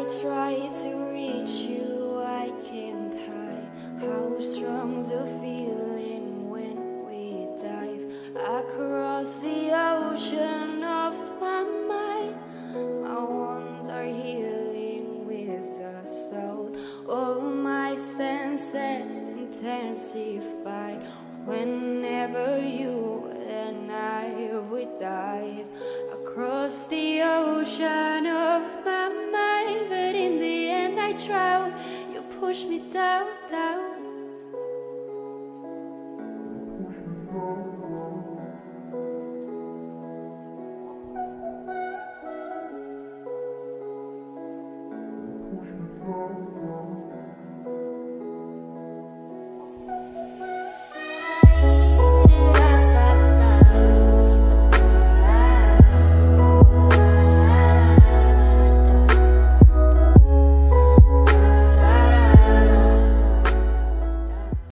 try to reach you, I can't hide how strong the feeling when we dive across the ocean of my mind. My wounds are healing with the salt. All my senses intensified whenever you and I would dive across the ocean of my mind. But in the end I drown. You push me down, down.